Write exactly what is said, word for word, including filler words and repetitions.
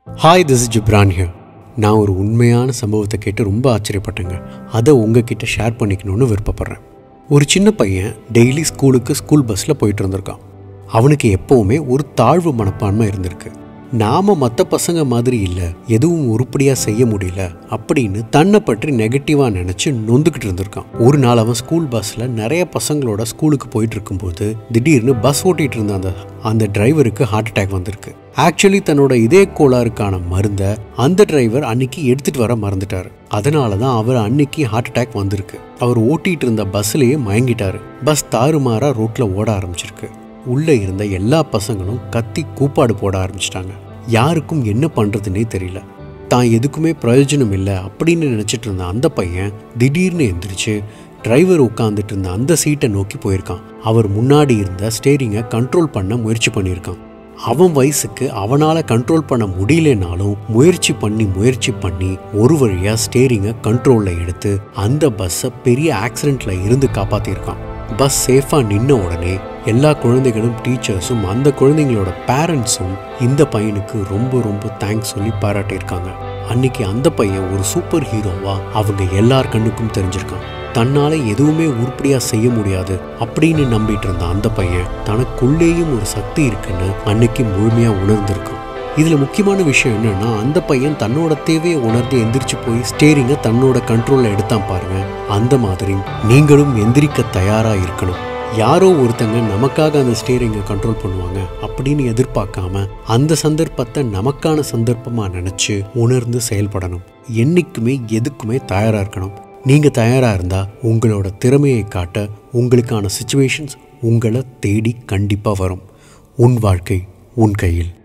Hi, this is Ghibran here. நான் ஒரு உண்மையான சம்பவத்தை கேட்டு ரொம்ப ஆச்சரியப்பட்டேங்க. அதை உங்ககிட்ட ஷேர் பண்ணிக்கணும்னு விருப்பப்படுறேன். ஒரு சின்ன பையன் டெய்லி ஸ்கூலுக்கு ஸ்கூல் பஸ்ஸில் போயிட்டு இருந்திருக்கான். அவனுக்கு எப்போவுமே ஒரு தாழ்வு மனப்பான்மை இருந்திருக்கு. நாம மற்ற பசங்க மாதிரி இல்லை, எதுவும் உருப்படியாக செய்ய முடியல அப்படின்னு தன்னை பற்றி நெகட்டிவாக நினச்சி நொந்துக்கிட்டு இருந்திருக்கான். ஒரு நாள் அவன் ஸ்கூல் பஸ்ஸில் நிறைய பசங்களோட ஸ்கூலுக்கு போயிட்டு இருக்கும்போது திடீர்னு பஸ் ஓட்டிகிட்டு இருந்த அந்த அந்த டிரைவருக்கு ஹார்ட் அட்டாக் வந்திருக்கு. ஆக்சுவலி தன்னோட இதய கோளாறுக்கான மருந்தை அந்த டிரைவர் அன்னைக்கு எடுத்துகிட்டு வர மறந்துட்டார். அதனால தான் அவர் அன்னைக்கு ஹார்ட் அட்டாக் வந்திருக்கு. அவர் ஓட்டிகிட்டு இருந்த பஸ்ஸிலேயே மயங்கிட்டார். பஸ் தாறுமாறாக ரோட்டில் ஓட ஆரம்பிச்சிருக்கு. உள்ளே இருந்த எல்லா பசங்களும் கத்தி கூப்பாடு போட ஆரம்பிச்சிட்டாங்க. யாருக்கும் என்ன பண்ணுறதுன்னே தெரியல. தான் எதுக்குமே பிரயோஜனம் இல்லை அப்படின்னு நினச்சிட்டு இருந்த அந்த பையன் திடீர்னு எந்திரிச்சு டிரைவர் உட்காந்துட்டு இருந்த அந்த சீட்டை நோக்கி போயிருக்கான். அவர் முன்னாடி இருந்த ஸ்டேரிங்கை கண்ட்ரோல் பண்ண முயற்சி பண்ணியிருக்கான். அவன் வயசுக்கு அவனால் கண்ட்ரோல் பண்ண முடியலனாலும் முயற்சி பண்ணி முயற்சி பண்ணி ஒரு வழியாக ஸ்டேரிங்கை கண்ட்ரோலில் எடுத்து அந்த பஸ்ஸை பெரிய ஆக்சிடெண்ட்டில் இருந்து காப்பாற்றியிருக்கான். பஸ் சேஃபாக நின்ன உடனே எல்லா குழந்தைகளும் டீச்சர்ஸும் அந்த குழந்தைங்களோட பேரண்ட்ஸும் இந்த பையனுக்கு ரொம்ப ரொம்ப தேங்க்ஸ் சொல்லி பாராட்டியிருக்காங்க. அன்னைக்கு அந்த பையன் ஒரு சூப்பர் ஹீரோவா அவங்க எல்லார் கண்ணுக்கும் தெரிஞ்சிருக்கான். தன்னால எதுவுமே உருப்படியா செய்ய முடியாது அப்படின்னு நம்பிட்டு இருந்த அந்த பையன் தனக்குள்ளேயும் ஒரு சக்தி இருக்குன்னு அன்னைக்கு முழுமையா உணர்ந்திருக்கான். இதுல முக்கியமான விஷயம் என்னன்னா, அந்த பையன் தன்னோட தேவையை உணர்ந்து எந்திரிச்சு போய் ஸ்டேரிங்கை தன்னோட கண்ட்ரோல்ல எடுத்தான் பாருங்க. அந்த மாதிரி நீங்களும் எந்திரிக்க தயாரா இருக்கணும். யாரோ ஒருத்தங்க நமக்காக அந்த ஸ்டேரிங்கை கண்ட்ரோல் பண்ணுவாங்க அப்படின்னு எதிர்பார்க்காம அந்த சந்தர்ப்பத்தை நமக்கான சந்தர்ப்பமா நினைச்சு உணர்ந்து செயல்படணும். என்னைக்குமே எதுக்குமே தயாரா இருக்கணும். நீங்க தயாரா இருந்தா உங்களோட திறமையை காட்ட உங்களுக்கான சிச்சுவேஷன்ஸ் உங்களை தேடி கண்டிப்பா வரும். உன் வாழ்க்கை உன் கையில்.